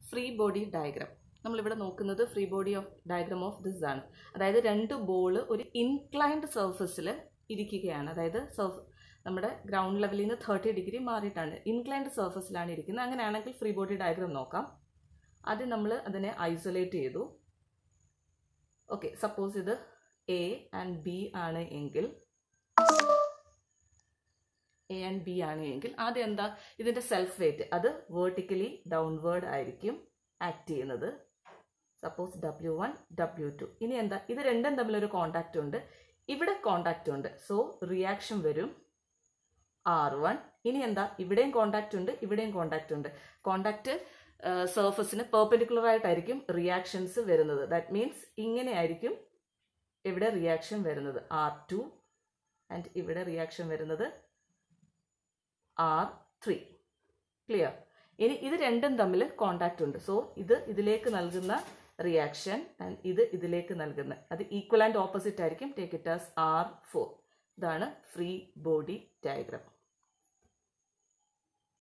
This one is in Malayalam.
Free body diagram. നമ്മളിവിടെ നോക്കുന്നത് free body diagram of this ആണ്. അതായത് രണ്ട് ബോൾ ഒരു ഇൻക്ലൈൻഡ് സർഫസിൽ ഇരിക്കുകയാണ്. അതായത് നമ്മുടെ ഗ്രൗണ്ട് ലെവലിൽ നിന്ന് 30 ഡിഗ്രി മാറിയിട്ടാണ്, ഇൻക്ലൈൻഡ് സർഫസിലാണ് ഇരിക്കുന്നത്. അങ്ങനെയാണെങ്കിൽ ഫ്രീ ബോഡി ഡയഗ്രാം നോക്കാം. ആദ്യം നമ്മൾ അതിനെ ഐസൊലേറ്റ് ചെയ്തു. ഓക്കെ, സപ്പോസ് ഇത് എ ആൻഡ് ബി ആണ് എങ്കിൽ ആദ്യം എന്താ, ഇതിന്റെ സെൽഫ് വെയിറ്റ് അത് വേർട്ടിക്കലി ഡൗൺവേർഡ് ആയിരിക്കും ആക്ട് ചെയ്യുന്നത്. Suppose W1 W2. ഇനി എന്താ, ഇത് രണ്ടും തമ്മിലൊരു കോണ്ടാക്റ്റ് ഉണ്ട്, ഇവിടെ കോണ്ടാക്റ്റ് ഉണ്ട്. സോ റിയാക്ഷൻ വരും R1. ഇനി എന്താ, ഇവിടെയും കോണ്ടാക്റ്റ് ഉണ്ട്, ഇവിടെയും കോണ്ടാക്റ്റ് ഉണ്ട്. കോണ്ടാക്റ്റ് സർഫസിന് പെർപെൻഡിക്കുലർ ആയിട്ടായിരിക്കും റിയാക്ഷൻസ് വരുന്നത്. ദാറ്റ് മീൻസ് ഇങ്ങനെയായിരിക്കും ഇവിടെ റിയാക്ഷൻ വരുന്നത് R2 ആൻഡ് ഇവിടെ റിയാക്ഷൻ വരുന്നത് R3. ക്ലിയർ? ഇനി ഇത് രണ്ടും തമ്മിൽ കോണ്ടാക്റ്റ് ഉണ്ട്. സോ ഇത് ഇതിലേക്ക് നൽകുന്ന റിയാക്ഷൻ ആൻഡ് ഇത് ഇതിലേക്ക് നൽകുന്ന അത് ഈക്വൽ ആൻഡ് ഓപ്പോസിറ്റ് ആയിരിക്കും. Take it as R4. ഇതാണ് ഫ്രീ ബോഡി ഡയഗ്രാം.